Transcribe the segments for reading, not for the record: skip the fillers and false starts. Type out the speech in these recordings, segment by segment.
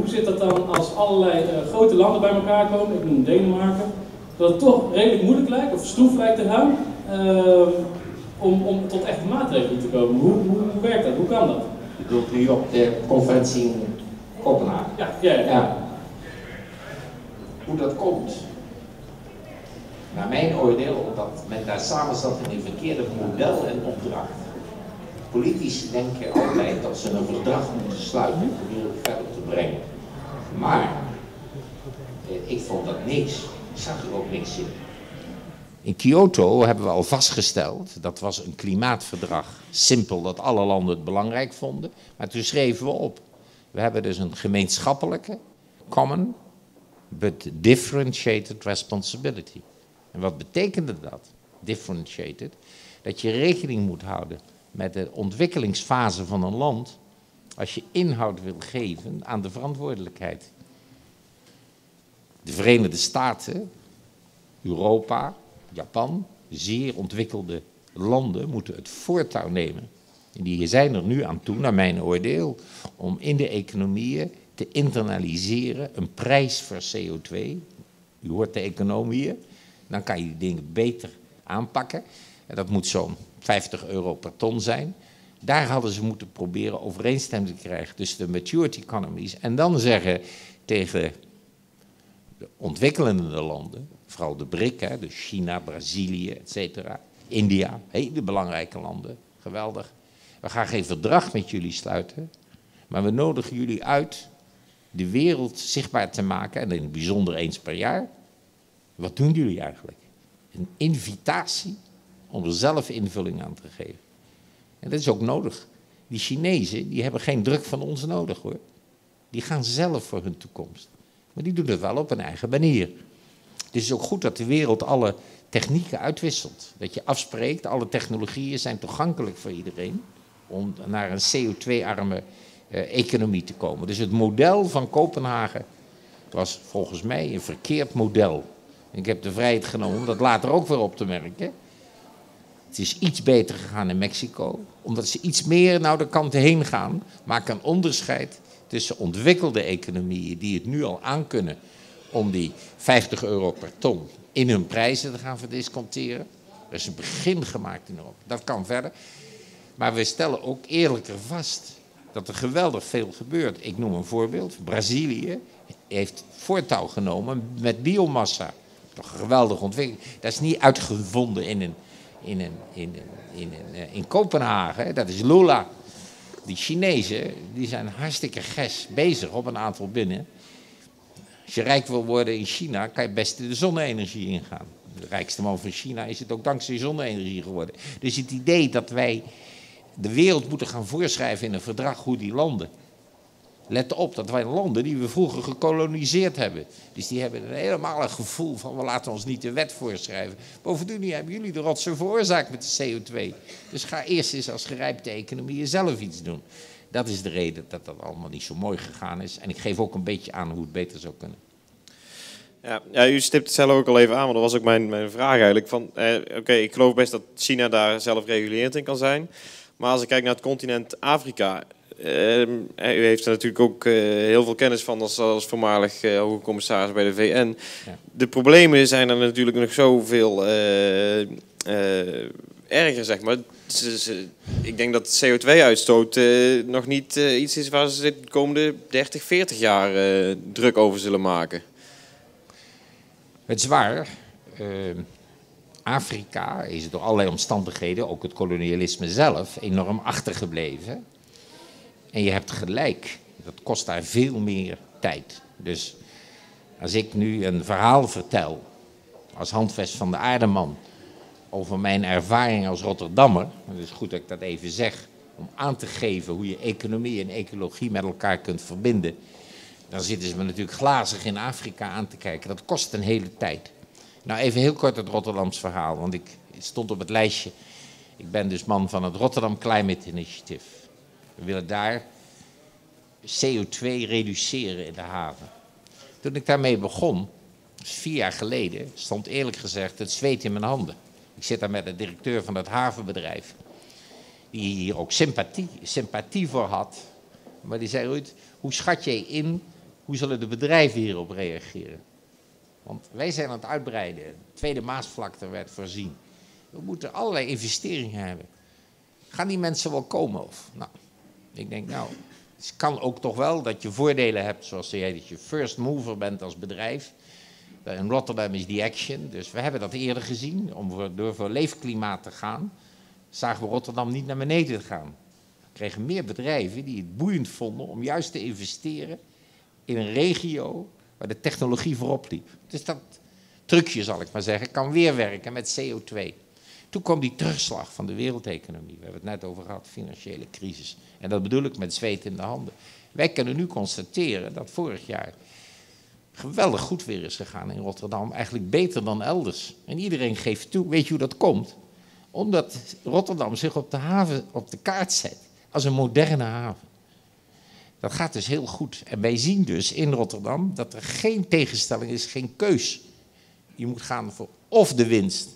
hoe zit dat dan als allerlei grote landen bij elkaar komen, ik noem Denemarken, dat het toch redelijk moeilijk lijkt, of stroef lijkt te gaan, om tot echte maatregelen te komen? Hoe werkt dat? Hoe kan dat? Je bedoelt nu op de conferentie in Kopenhagen? Ja. Hoe dat komt? Naar mijn oordeel, dat men daar samen zat in een verkeerde model en opdracht. Politici denken altijd dat ze een verdrag moeten sluiten om de wereld verder te brengen. Maar ik vond dat niks. Ik zag er ook niks in. In Kyoto hebben we al vastgesteld, dat was een klimaatverdrag. Simpel, dat alle landen het belangrijk vonden. Maar toen schreven we op. We hebben dus een gemeenschappelijke, common, but differentiated responsibility. En wat betekende dat? Differentiated. Dat je rekening moet houden met de ontwikkelingsfase van een land als je inhoud wil geven aan de verantwoordelijkheid. De Verenigde Staten, Europa, Japan, zeer ontwikkelde landen moeten het voortouw nemen. En die zijn er nu aan toe, naar mijn oordeel, om in de economieën te internaliseren een prijs voor CO2. U hoort de economieën, dan kan je die dingen beter aanpakken. En dat moet zo'n €50 per ton zijn. Daar hadden ze moeten proberen overeenstemming te krijgen tussen de maturity economies. En dan zeggen tegen de ontwikkelende landen, vooral de BRIC, dus China, Brazilië, etc. India, hele belangrijke landen, geweldig. We gaan geen verdrag met jullie sluiten, maar we nodigen jullie uit de wereld zichtbaar te maken, en in het bijzonder eens per jaar. Wat doen jullie eigenlijk? Een invitatie om er zelf invulling aan te geven. En dat is ook nodig. Die Chinezen, die hebben geen druk van ons nodig, hoor. Die gaan zelf voor hun toekomst. Maar die doen het wel op een eigen manier. Het is ook goed dat de wereld alle technieken uitwisselt. Dat je afspreekt, alle technologieën zijn toegankelijk voor iedereen om naar een CO2-arme economie te komen. Dus het model van Kopenhagen was volgens mij een verkeerd model. Ik heb de vrijheid genomen om dat later ook weer op te merken. Het is iets beter gegaan in Mexico, omdat ze iets meer naar de kant heen gaan, maken een onderscheid tussen ontwikkelde economieën die het nu al aankunnen om die €50 per ton in hun prijzen te gaan verdisconteren. Er is een begin gemaakt in Europa. Dat kan verder. Maar we stellen ook eerlijker vast dat er geweldig veel gebeurt. Ik noem een voorbeeld. Brazilië heeft voortouw genomen met biomassa. Toch een geweldige ontwikkeling. Dat is niet uitgevonden in Kopenhagen. Dat is Lula. Die Chinezen die zijn hartstikke ges bezig op een aantal binnen. Als je rijk wil worden in China, kan je best de zonne-energie ingaan. De rijkste man van China is het ook dankzij zonne-energie geworden. Dus het idee dat wij de wereld moeten gaan voorschrijven in een verdrag hoe die landen. Let op, dat wij landen die we vroeger gekoloniseerd hebben. Dus die hebben helemaal een gevoel van we laten ons niet de wet voorschrijven. Bovendien hebben jullie de rotzooi veroorzaakt met de CO2. Dus ga eerst eens als gerijpte economieën zelf iets doen. Dat is de reden dat dat allemaal niet zo mooi gegaan is. En ik geef ook een beetje aan hoe het beter zou kunnen. Ja, u stipt het zelf ook al even aan, want dat was ook mijn vraag eigenlijk. Oké, ik geloof best dat China daar zelf regulerend in kan zijn. Maar als ik kijk naar het continent Afrika, u heeft er natuurlijk ook heel veel kennis van als voormalig hoge commissaris bij de VN. Ja. De problemen zijn er natuurlijk nog zoveel erger, zeg maar. Ik denk dat CO2-uitstoot nog niet iets is waar ze de komende 30, 40 jaar druk over zullen maken. Het is waar. Afrika is door allerlei omstandigheden, ook het kolonialisme zelf, enorm achtergebleven. En je hebt gelijk, dat kost daar veel meer tijd. Dus als ik nu een verhaal vertel, als handvest van de aardeman, over mijn ervaring als Rotterdammer, het is goed dat ik dat even zeg, om aan te geven hoe je economie en ecologie met elkaar kunt verbinden, dan zitten ze me natuurlijk glazig in Afrika aan te kijken. Dat kost een hele tijd. Nou, even heel kort het Rotterdams verhaal, want ik stond op het lijstje. Ik ben dus man van het Rotterdam Climate Initiative. We willen daar CO2 reduceren in de haven. Toen ik daarmee begon, dus 4 jaar geleden, stond eerlijk gezegd het zweet in mijn handen. Ik zit daar met de directeur van het havenbedrijf, die hier ook sympathie voor had. Maar die zei, Ruud, hoe schat jij in Hoe zullen de bedrijven hierop reageren? Want wij zijn aan het uitbreiden. De tweede Maasvlakte werd voorzien. We moeten allerlei investeringen hebben. Gaan die mensen wel komen? Of? Nou, ik denk, het kan ook toch wel dat je voordelen hebt, zoals jij dat je first mover bent als bedrijf. In Rotterdam is die action, dus we hebben dat eerder gezien. Door voor leefklimaat te gaan, zagen we Rotterdam niet naar beneden gaan. We kregen meer bedrijven die het boeiend vonden om juist te investeren in een regio waar de technologie voorop liep. Dus dat trucje, zal ik maar zeggen, kan weer werken met CO2. Toen kwam die terugslag van de wereldeconomie. We hebben het net over gehad, financiële crisis. En dat bedoel ik met zweet in de handen. Wij kunnen nu constateren dat vorig jaar geweldig goed weer is gegaan in Rotterdam. Eigenlijk beter dan elders. En iedereen geeft toe, weet je hoe dat komt? Omdat Rotterdam zich op de haven op de kaart zet als een moderne haven. Dat gaat dus heel goed. En wij zien dus in Rotterdam dat er geen tegenstelling is, geen keus. Je moet gaan voor of de winst,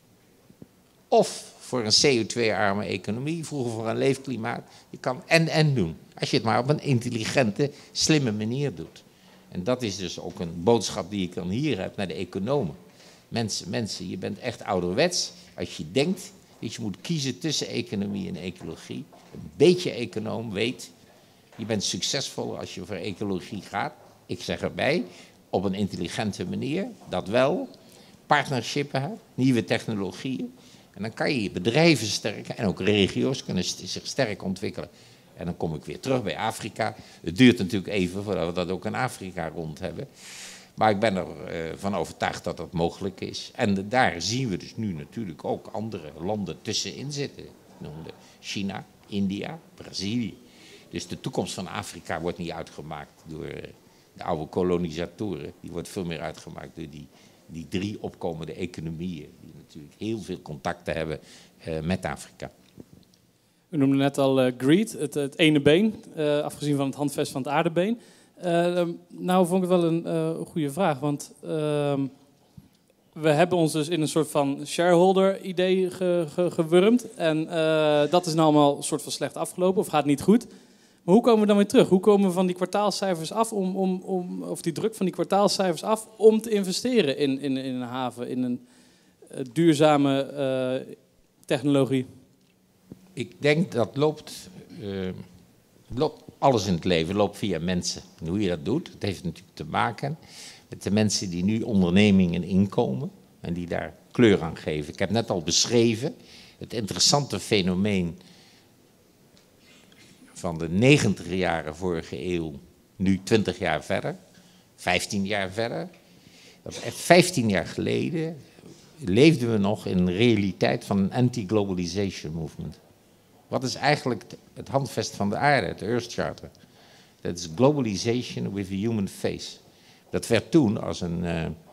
of voor een CO2-arme economie, vroeger voor een leefklimaat. Je kan en doen, als je het maar op een intelligente, slimme manier doet. En dat is dus ook een boodschap die ik dan hier heb naar de economen. Mensen, je bent echt ouderwets als je denkt dat je moet kiezen tussen economie en ecologie. Een beetje econoom weet, je bent succesvol als je voor ecologie gaat. Ik zeg erbij, op een intelligente manier, dat wel. Partnershippen hebt, nieuwe technologieën. En dan kan je je bedrijven sterken en ook regio's kunnen zich sterk ontwikkelen. En dan kom ik weer terug bij Afrika. Het duurt natuurlijk even voordat we dat ook in Afrika rond hebben. Maar ik ben ervan overtuigd dat dat mogelijk is. En daar zien we dus nu natuurlijk ook andere landen tussenin zitten. Ik noemde China, India, Brazilië. Dus de toekomst van Afrika wordt niet uitgemaakt door de oude kolonisatoren. Die wordt veel meer uitgemaakt door die 3 opkomende economieën. Die natuurlijk heel veel contacten hebben met Afrika. U noemde net al greed, het ene been, afgezien van het handvest van het aardebeen. Nou vond ik het wel een goede vraag, want we hebben ons dus in een soort van shareholder-idee gewurmd. En dat is nou allemaal een soort van slecht afgelopen, of gaat niet goed. Maar hoe komen we dan weer terug? Hoe komen we van die kwartaalcijfers af, of die druk van die kwartaalcijfers af, om te investeren in een haven, in een duurzame technologie? Ik denk dat loopt alles in het leven loopt via mensen. En hoe je dat doet, het heeft natuurlijk te maken met de mensen die nu ondernemingen inkomen en die daar kleur aan geven. Ik heb net al beschreven het interessante fenomeen van de 90 jaren vorige eeuw, nu 20 jaar verder, 15 jaar verder. 15 jaar geleden leefden we nog in de realiteit van een anti-globalization movement. Wat is eigenlijk het handvest van de aarde, het Earth Charter? Dat is globalization with a human face. Dat werd toen als een,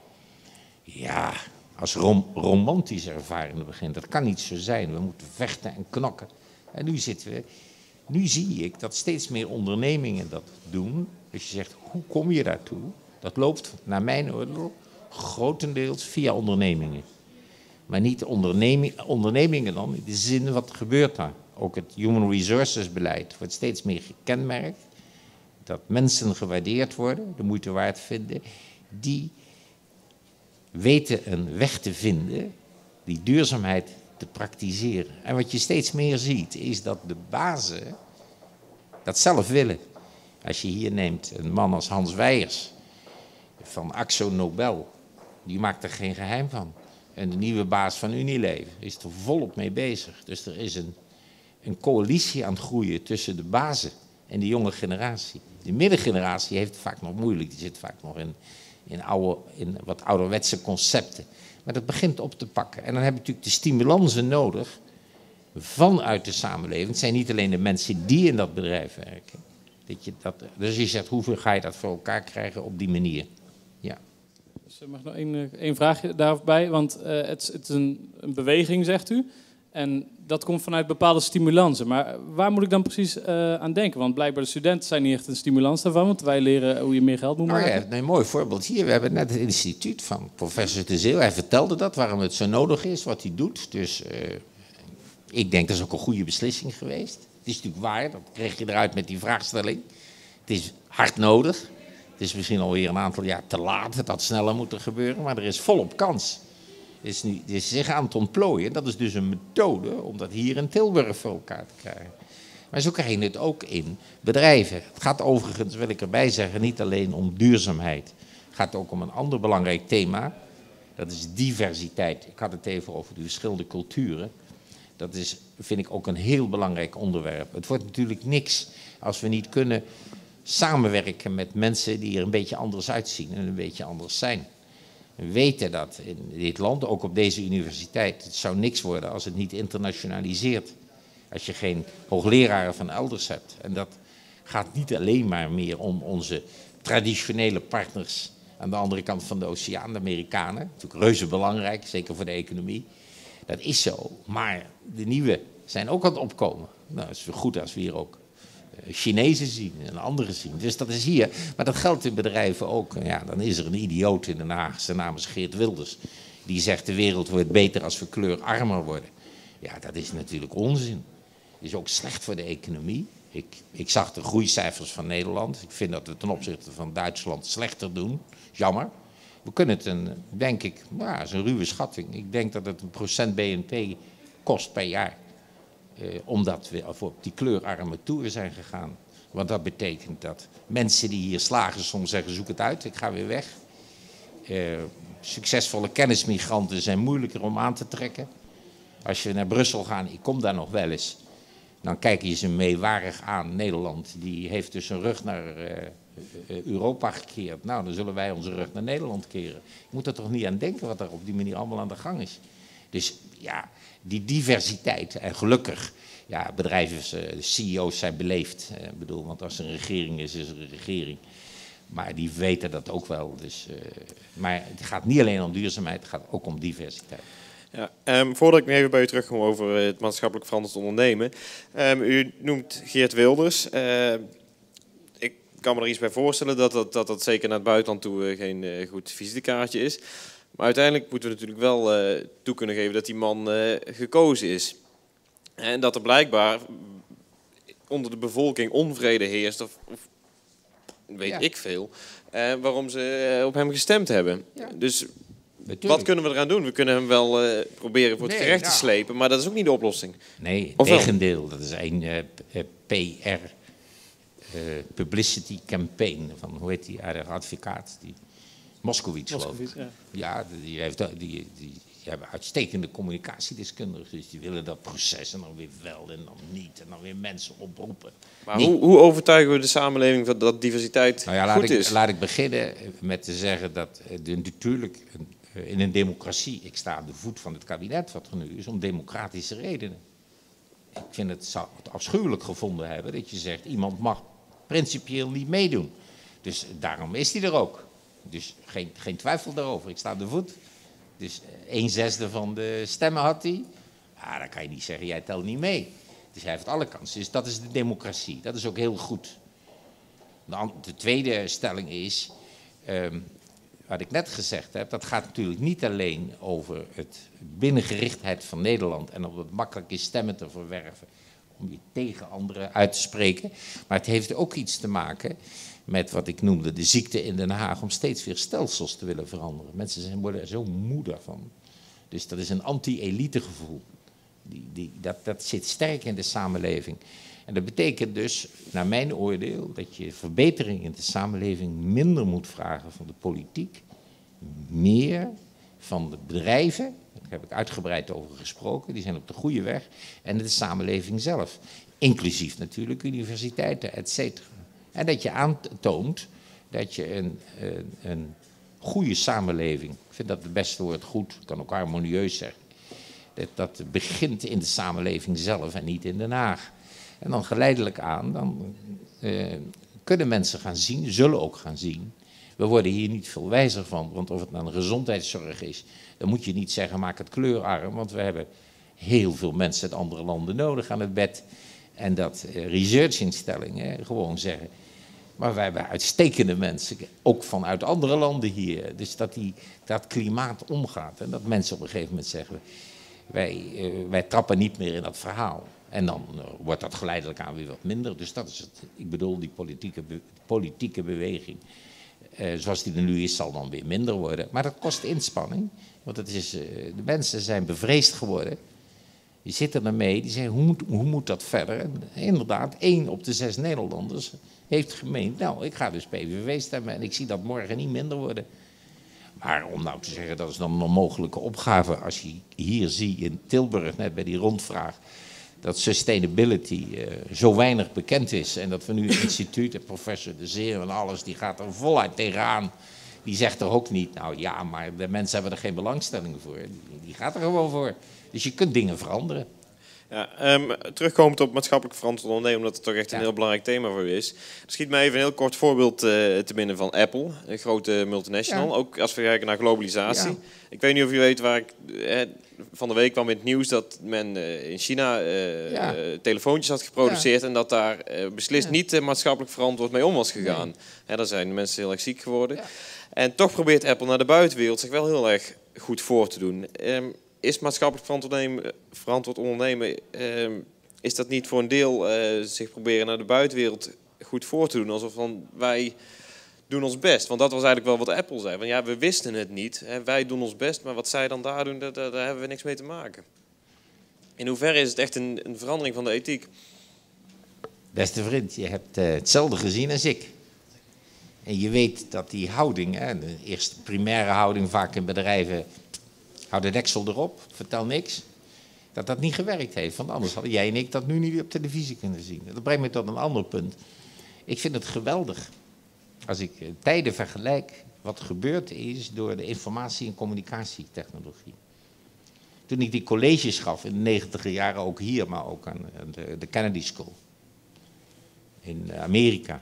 romantisch ervaren in het begin. Dat kan niet zo zijn, we moeten vechten en knokken. En nu zie ik dat steeds meer ondernemingen dat doen. Dus je zegt, hoe kom je daartoe? Dat loopt naar mijn oordeel grotendeels via ondernemingen. Maar niet ondernemingen dan, in de zin wat gebeurt daar. Ook het human resources beleid wordt steeds meer gekenmerkt. Dat mensen gewaardeerd worden, de moeite waard vinden. Die weten een weg te vinden, die duurzaamheid te praktiseren. En wat je steeds meer ziet, is dat de bazen dat zelf willen. Als je hier neemt een man als Hans Wijers van Akzo Nobel, die maakt er geen geheim van. En de nieuwe baas van Unilever is er volop mee bezig. Dus er is een coalitie aan het groeien tussen de bazen en de jonge generatie. De middengeneratie heeft het vaak nog moeilijk. Die zit vaak nog in wat ouderwetse concepten. Maar dat begint op te pakken. En dan heb je natuurlijk de stimulansen nodig vanuit de samenleving. Het zijn niet alleen de mensen die in dat bedrijf werken. Dus je zegt, hoeveel ga je dat voor elkaar krijgen op die manier? Ja. Dus mag nog één vraagje daarbij, want het is een beweging, zegt u. En dat komt vanuit bepaalde stimulansen. Maar waar moet ik dan precies aan denken? Want blijkbaar de studenten zijn niet echt een stimulans daarvan, want wij leren hoe je meer geld moet maken. Ja, een mooi voorbeeld hier. We hebben net het instituut van professor De Zeeuw. Hij vertelde dat, waarom het zo nodig is, wat hij doet. Dus ik denk dat is ook een goede beslissing geweest. Het is natuurlijk waar, dat kreeg je eruit met die vraagstelling. Het is hard nodig. Het is misschien alweer een aantal jaar te laat, het had sneller moeten gebeuren, maar er is volop kans. Het is zich aan het ontplooien. Dat is dus een methode om dat hier in Tilburg voor elkaar te krijgen. Maar zo krijg je het ook in bedrijven. Het gaat overigens, wil ik erbij zeggen, niet alleen om duurzaamheid. Het gaat ook om een ander belangrijk thema. Dat is diversiteit. Ik had het even over de verschillende culturen. Dat is, vind ik, ook een heel belangrijk onderwerp. Het wordt natuurlijk niks als we niet kunnen samenwerken met mensen die er een beetje anders uitzien en een beetje anders zijn. We weten dat in dit land, ook op deze universiteit, het zou niks worden als het niet internationaliseert. Als je geen hoogleraren van elders hebt. En dat gaat niet alleen maar meer om onze traditionele partners aan de andere kant van de oceaan, de Amerikanen. Natuurlijk reuze belangrijk, zeker voor de economie. Dat is zo, maar de nieuwe zijn ook aan het opkomen. Nou, het is goed als we hier ook Chinezen zien en anderen zien. Dus dat is hier. Maar dat geldt in bedrijven ook. Ja, dan is er een idioot in Den Haag, zijn naam is Geert Wilders. Die zegt de wereld wordt beter als we kleurarmer worden. Ja, dat is natuurlijk onzin. Het is ook slecht voor de economie. Ik zag de groeicijfers van Nederland. Ik vind dat we ten opzichte van Duitsland slechter doen. Jammer. We kunnen het, denk ik, dat is een ruwe schatting. Ik denk dat het 1% BNP kost per jaar. Omdat we op die kleurarme toer zijn gegaan. Want dat betekent dat mensen die hier slagen soms zeggen, zoek het uit, ik ga weer weg. Succesvolle kennismigranten zijn moeilijker om aan te trekken. Als je naar Brussel gaat, ik kom daar nog wel eens, dan kijk je ze meewarig aan. Nederland, die heeft dus zijn rug naar Europa gekeerd. Nou, dan zullen wij onze rug naar Nederland keren. Je moet er toch niet aan denken wat er op die manier allemaal aan de gang is. Dus ja, die diversiteit, en gelukkig, ja, bedrijven, CEO's zijn beleefd. Ik bedoel, want als er een regering is, is er een regering. Maar die weten dat ook wel. Dus, maar het gaat niet alleen om duurzaamheid, het gaat ook om diversiteit. Ja, voordat ik nog even bij u terugkom over het maatschappelijk verantwoord ondernemen. U noemt Geert Wilders. Ik kan me er iets bij voorstellen dat zeker naar het buitenland toe geen goed visitekaartje is. Maar uiteindelijk moeten we natuurlijk wel toe kunnen geven dat die man gekozen is. En dat er blijkbaar onder de bevolking onvrede heerst, of weet ik veel, waarom ze op hem gestemd hebben. Ja. Dus wat kunnen we eraan doen? We kunnen hem wel proberen voor het gerecht te slepen, maar dat is ook niet de oplossing. Nee, tegendeel. Dat is een PR, publicity campaign van, hoe heet die advocaat? Die Moskowitz, geloof ik. Ja, die hebben uitstekende communicatiedeskundigen. Dus die willen dat proces en dan weer wel en dan niet. En dan weer mensen oproepen. Maar hoe overtuigen we de samenleving dat diversiteit goed is? Laat ik beginnen met te zeggen dat natuurlijk in een democratie, ik sta aan de voet van het kabinet wat er nu is, om democratische redenen. Ik vind het zou het afschuwelijk gevonden hebben dat je zegt, iemand mag principieel niet meedoen. Dus daarom is hij er ook. Dus geen twijfel daarover. Ik sta aan de voet. Dus 1/6 van de stemmen had hij. Ja, dan kan je niet zeggen, jij telt niet mee. Dus hij heeft alle kansen. Dus dat is de democratie. Dat is ook heel goed. De tweede stelling is, wat ik net gezegd heb, dat gaat natuurlijk niet alleen over het binnengerichtheid van Nederland en of het makkelijk is stemmen te verwerven om je tegen anderen uit te spreken. Maar het heeft ook iets te maken met wat ik noemde de ziekte in Den Haag, om steeds weer stelsels te willen veranderen. Mensen worden er zo moe daarvan. Dus dat is een anti-elite gevoel. Dat zit sterk in de samenleving. En dat betekent dus, naar mijn oordeel, dat je verbetering in de samenleving minder moet vragen van de politiek, meer van de bedrijven, daar heb ik uitgebreid over gesproken, die zijn op de goede weg, en de samenleving zelf. Inclusief natuurlijk universiteiten, et cetera. En dat je aantoont dat je een goede samenleving, ik vind dat het beste woord goed, ik kan ook harmonieus zeggen, dat begint in de samenleving zelf en niet in Den Haag. En dan geleidelijk aan, dan kunnen mensen gaan zien, zullen ook gaan zien. We worden hier niet veel wijzer van, want of het nou een gezondheidszorg is, dan moet je niet zeggen maak het kleurarm, want we hebben heel veel mensen uit andere landen nodig aan het bed. En dat researchinstellingen gewoon zeggen, maar wij hebben uitstekende mensen, ook vanuit andere landen hier. Dus dat klimaat omgaat en dat mensen op een gegeven moment zeggen, wij trappen niet meer in dat verhaal. En dan wordt dat geleidelijk aan weer wat minder. Dus dat is het. Ik bedoel, die politieke beweging zoals die er nu is, zal dan weer minder worden. Maar dat kost inspanning. Want de mensen zijn bevreesd geworden. Die zitten ermee, die zeggen, hoe moet dat verder? En inderdaad, 1 op de 6 Nederlanders heeft gemeend, nou, ik ga dus PVV stemmen en ik zie dat morgen niet minder worden. Maar om nou te zeggen, dat is dan een onmogelijke opgave. Als je hier ziet in Tilburg, net bij die rondvraag, dat sustainability zo weinig bekend is. En dat we nu het instituut, en professor De Zeer en alles, die gaat er voluit tegenaan. Die zegt er ook niet, nou ja, maar de mensen hebben er geen belangstelling voor. Die gaat er gewoon voor. Dus je kunt dingen veranderen. Ja, terugkomend op maatschappelijk verantwoord ondernemen, omdat het toch echt een heel belangrijk thema voor u is. Er schiet mij even een heel kort voorbeeld te binnen van Apple, een grote multinational, ook als we kijken naar globalisatie. Ja. Ik weet niet of u weet waar ik van de week kwam in het nieuws dat men in China telefoontjes had geproduceerd en dat daar beslist niet maatschappelijk verantwoord mee om was gegaan. Nee. Daar zijn de mensen heel erg ziek geworden. Ja. En toch probeert Apple naar de buitenwereld zich wel heel erg goed voor te doen. Is maatschappelijk verantwoord ondernemen, is dat niet voor een deel zich proberen naar de buitenwereld goed voor te doen? Alsof van, wij doen ons best. Want dat was eigenlijk wel wat Apple zei. Van, ja, we wisten het niet. Hè, wij doen ons best, maar wat zij dan daar doen, daar hebben we niks mee te maken. In hoeverre is het echt een verandering van de ethiek? Beste vriend, je hebt hetzelfde gezien als ik. En je weet dat die houding, de eerste primaire houding vaak in bedrijven, hou de deksel erop, vertel niks, dat niet gewerkt heeft. Want anders hadden jij en ik dat nu niet op televisie kunnen zien. Dat brengt me tot een ander punt. Ik vind het geweldig als ik tijden vergelijk wat gebeurd is door de informatie- en communicatietechnologie. Toen ik die colleges gaf in de 90e jaren, ook hier, maar ook aan de Kennedy School in Amerika.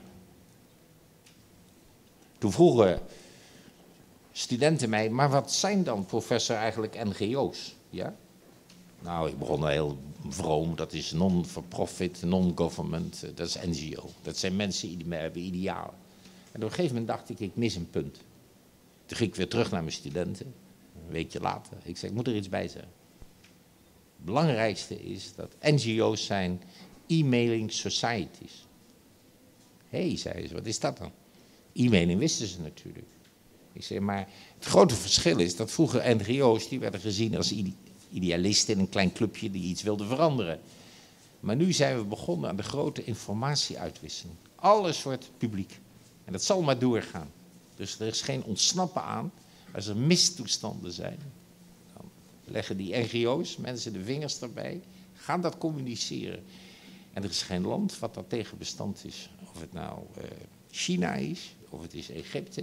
Toen vroegen studenten mij, maar wat zijn dan, professor, eigenlijk NGO's? Ja? Nou, ik begon heel vroom, dat is non-for-profit, non-government, dat is NGO. Dat zijn mensen die hebben idealen. En op een gegeven moment dacht ik mis een punt. Toen ging ik weer terug naar mijn studenten, een weekje later. Ik zei, ik moet er iets bij zeggen. Het belangrijkste is dat NGO's zijn e-mailing societies. Hé, zei ze, wat is dat dan? E-mailing wisten ze natuurlijk. Ik zei, maar het grote verschil is dat vroeger NGO's, die werden gezien als idealisten in een klein clubje die iets wilden veranderen. Maar nu zijn we begonnen aan de grote informatieuitwisseling. Alles wordt publiek. En dat zal maar doorgaan. Dus er is geen ontsnappen aan. Als er mistoestanden zijn, dan leggen die NGO's, mensen de vingers erbij, gaan dat communiceren. En er is geen land wat daar tegen bestand is. Of het nou China is, of het is Egypte.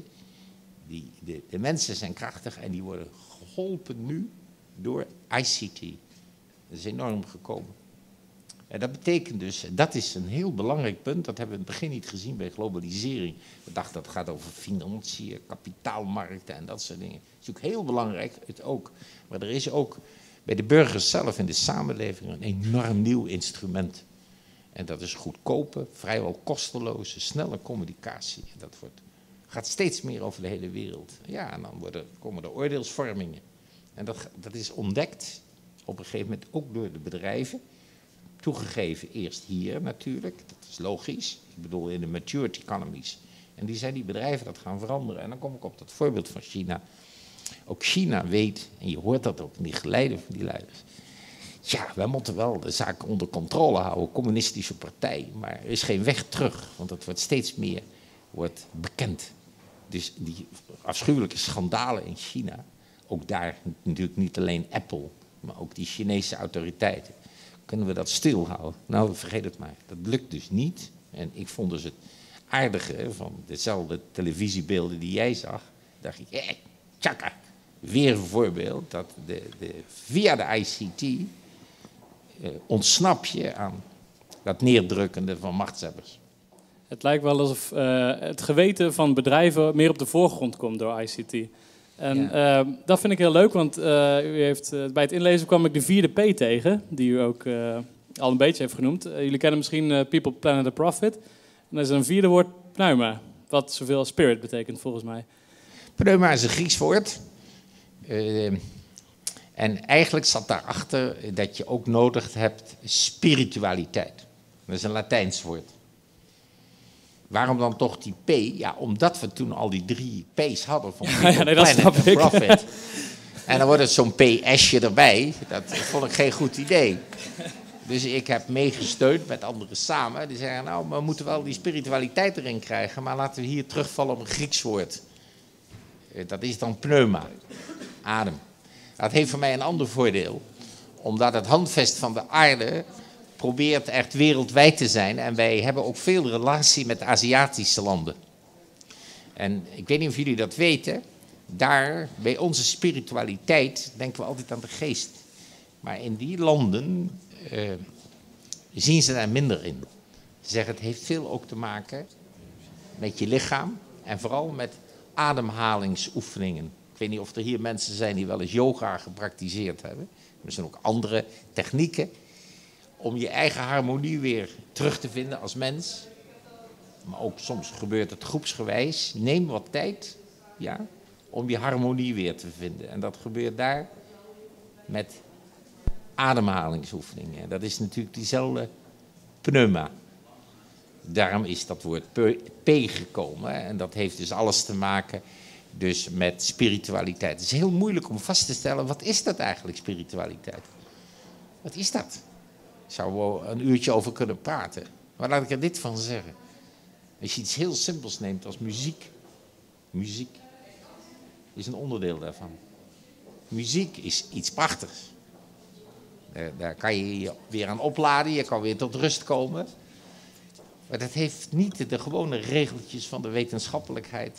De mensen zijn krachtig en die worden geholpen nu door ICT. Dat is enorm gekomen. En dat betekent dus, dat is een heel belangrijk punt, dat hebben we in het begin niet gezien bij globalisering. We dachten dat het gaat over financiën, kapitaalmarkten en dat soort dingen. Dat is ook heel belangrijk, het ook. Maar er is ook bij de burgers zelf in de samenleving een enorm nieuw instrument. En dat is goedkope, vrijwel kosteloze, snelle communicatie. En dat gaat steeds meer over de hele wereld. Ja, en dan komen er oordeelsvormingen. En dat is ontdekt op een gegeven moment ook door de bedrijven. Toegegeven eerst hier natuurlijk, dat is logisch. Ik bedoel in de matured economies. En die zijn die bedrijven dat gaan veranderen. En dan kom ik op dat voorbeeld van China. Ook China weet, en je hoort dat ook in die geleiden van die leiders. Ja, wij moeten wel de zaak onder controle houden, communistische partij. Maar er is geen weg terug, want het wordt steeds meer bekend. Dus die afschuwelijke schandalen in China, ook daar natuurlijk niet alleen Apple, maar ook die Chinese autoriteiten. Kunnen we dat stilhouden? Nou, vergeet het maar. Dat lukt dus niet. En ik vond dus het aardige van dezelfde televisiebeelden die jij zag. Dacht ik, tjaka, weer een voorbeeld dat via de ICT ontsnap je aan dat neerdrukkende van machtshebbers. Het lijkt wel alsof het geweten van bedrijven meer op de voorgrond komt door ICT. En dat vind ik heel leuk, want u heeft, bij het inlezen kwam ik de 4de P tegen, die u ook al een beetje heeft genoemd. Jullie kennen misschien People, Planet and Profit. En er is een 4e woord, pneuma, wat zoveel als spirit betekent volgens mij. Pneuma is een Grieks woord. En eigenlijk zat daarachter dat je ook nodig hebt spiritualiteit. Dat is een Latijns woord. Waarom dan toch die P? Ja, omdat we toen al die 3 P's hadden van dat snap Planet en Profit. En dan wordt het zo'n P-S'je erbij. Dat vond ik geen goed idee. Dus ik heb meegesteund met anderen samen. Die zeggen, nou, we moeten wel die spiritualiteit erin krijgen, maar laten we hier terugvallen op een Grieks woord. Dat is dan pneuma, adem. Dat heeft voor mij een ander voordeel. Omdat het handvest van de aarde probeert echt wereldwijd te zijn. En wij hebben ook veel relatie met Aziatische landen. En ik weet niet of jullie dat weten. Daar, bij onze spiritualiteit, denken we altijd aan de geest. Maar in die landen zien ze daar minder in. Ze zeggen, het heeft veel ook te maken met je lichaam. En vooral met ademhalingsoefeningen. Ik weet niet of er hier mensen zijn die wel eens yoga gepraktiseerd hebben. Er zijn ook andere technieken om je eigen harmonie weer terug te vinden als mens. Maar ook soms gebeurt het groepsgewijs. Neem wat tijd, ja, om je harmonie weer te vinden. En dat gebeurt daar met ademhalingsoefeningen. En dat is natuurlijk diezelfde pneuma. Daarom is dat woord P gekomen. En dat heeft dus alles te maken dus met spiritualiteit. Het is heel moeilijk om vast te stellen, wat is dat eigenlijk, spiritualiteit? Wat is dat? Ik zou er wel een uurtje over kunnen praten. Maar laat ik er dit van zeggen. Als je iets heel simpels neemt als muziek. Muziek is een onderdeel daarvan. Muziek is iets prachtigs. Daar kan je je weer aan opladen, je kan weer tot rust komen. Maar dat heeft niet de gewone regeltjes van de wetenschappelijkheid.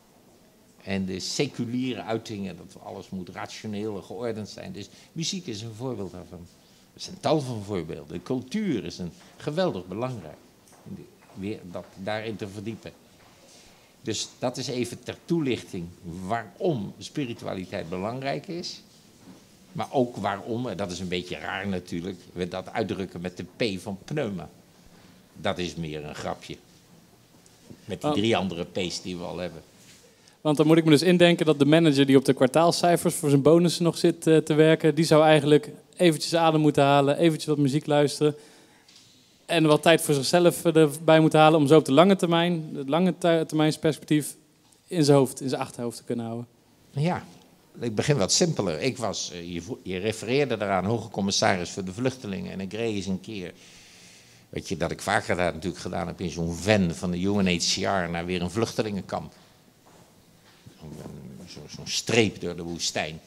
En de seculiere uitingen, dat alles moet rationeel en geordend zijn. Dus muziek is een voorbeeld daarvan. Er zijn tal van voorbeelden. De cultuur is een geweldig belangrijk. Weer dat daarin te verdiepen. Dus dat is even ter toelichting waarom spiritualiteit belangrijk is. Maar ook waarom, en dat is een beetje raar natuurlijk, we dat uitdrukken met de P van pneuma. Dat is meer een grapje. Met die 3 andere P's die we al hebben. Want dan moet ik me dus indenken dat de manager die op de kwartaalcijfers voor zijn bonussen nog zit te werken, die zou eigenlijk eventjes adem moeten halen, eventjes wat muziek luisteren en wat tijd voor zichzelf erbij moeten halen om zo op de lange termijn, het lange termijnsperspectief in zijn achterhoofd te kunnen houden. Ja, ik begin wat simpeler. Ik was, je refereerde eraan, hoge commissaris voor de vluchtelingen en ik reed eens een keer, weet je, dat ik vaker dat natuurlijk gedaan heb in zo'n van van de UNHCR naar weer een vluchtelingenkamp. Zo'n streep door de woestijn.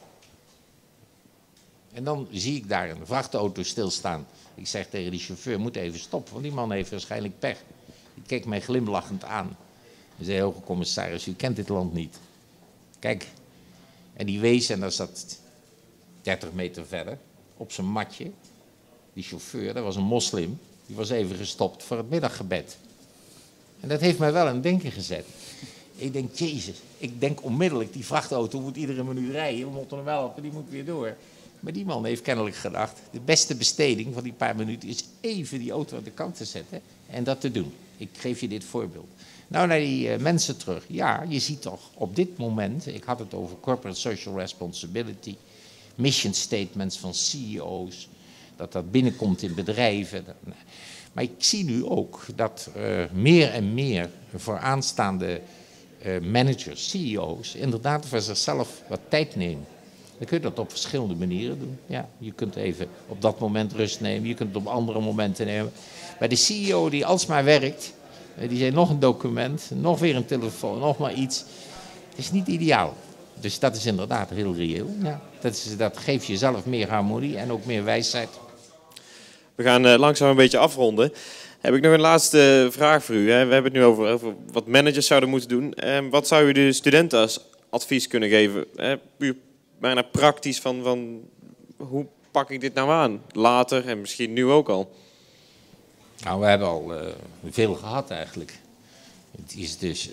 En dan zie ik daar een vrachtauto stilstaan. Ik zeg tegen die chauffeur, moet even stoppen, want die man heeft waarschijnlijk pech. Die keek mij glimlachend aan. Hij zei, hoge commissaris, u kent dit land niet. Kijk, en die wees, en daar zat 30 meter verder, op zijn matje. Die chauffeur, dat was een moslim, die was even gestopt voor het middaggebed. En dat heeft mij wel aan het denken gezet. Ik denk, jezus, ik denk onmiddellijk, die vrachtauto moet iedere minuut rijden. We moeten hem wel op en die moet weer door. Maar die man heeft kennelijk gedacht, de beste besteding van die paar minuten is even die auto aan de kant te zetten en dat te doen. Ik geef je dit voorbeeld. Nou, naar die mensen terug. Ja, je ziet toch op dit moment, ik had het over corporate social responsibility, mission statements van CEO's, dat binnenkomt in bedrijven. Maar ik zie nu ook dat meer en meer vooraanstaande managers, CEO's, inderdaad voor zichzelf wat tijd nemen. Dan kun je dat op verschillende manieren doen. Ja, je kunt even op dat moment rust nemen, je kunt het op andere momenten nemen. Maar de CEO die alsmaar werkt, die zei nog een document, nog weer een telefoon, nog maar iets. Het is niet ideaal. Dus dat is inderdaad heel reëel. Ja, dat geeft jezelf meer harmonie en ook meer wijsheid. We gaan langzaam een beetje afronden. Heb ik nog een laatste vraag voor u. We hebben het nu over wat managers zouden moeten doen. Wat zou u de studenten als advies kunnen geven? Puur bijna praktisch van hoe pak ik dit nou aan? Later en misschien nu ook al. Nou, we hebben al veel gehad eigenlijk. Het is dus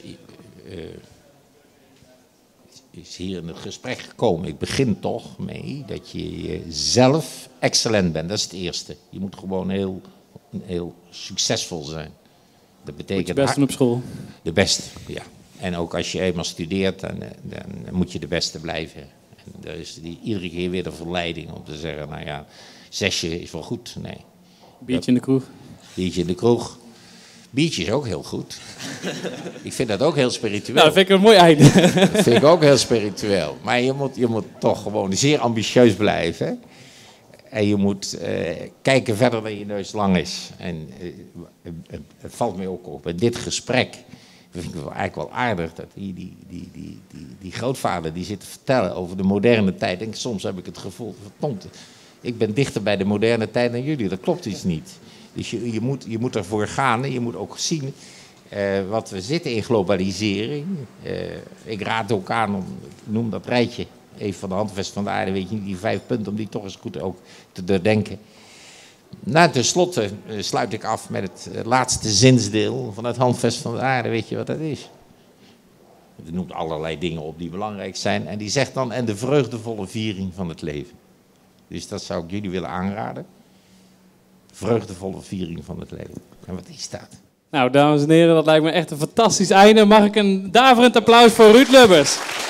is hier in het gesprek gekomen. Ik begin toch mee dat je zelf excellent bent. Dat is het eerste. Je moet gewoon heel succesvol zijn. Dat betekent de beste op school. De beste, ja. En ook als je eenmaal studeert, dan moet je de beste blijven. En er is iedere keer weer de verleiding om te zeggen, nou ja, 6 is wel goed. Nee. Biertje in de kroeg. Biertje in de kroeg. Biertje is ook heel goed. Ik vind dat ook heel spiritueel. Nou, dat vind ik een mooi einde. Dat vind ik ook heel spiritueel. Maar je moet toch gewoon zeer ambitieus blijven. Hè? En je moet kijken verder dan je neus lang is. En het valt mij ook op. In dit gesprek vind ik wel eigenlijk wel aardig dat die grootvader die zit te vertellen over de moderne tijd. En soms heb ik het gevoel, verdomd, ik ben dichter bij de moderne tijd dan jullie. Dat klopt iets niet. Dus je moet ervoor gaan en je moet ook zien wat we zitten in globalisering. Ik raad ook aan, ik noem dat rijtje even van de Handvest van de Aarde, weet je, die 5 punten, om die toch eens goed ook te doordenken. Nou, tenslotte sluit ik af met het laatste zinsdeel van het Handvest van de Aarde. Weet je wat dat is? Het noemt allerlei dingen op die belangrijk zijn. En die zegt dan, en de vreugdevolle viering van het leven. Dus dat zou ik jullie willen aanraden. Vreugdevolle viering van het leven. En wat is dat? Nou, dames en heren, dat lijkt me echt een fantastisch einde. Mag ik een daverend applaus voor Ruud Lubbers?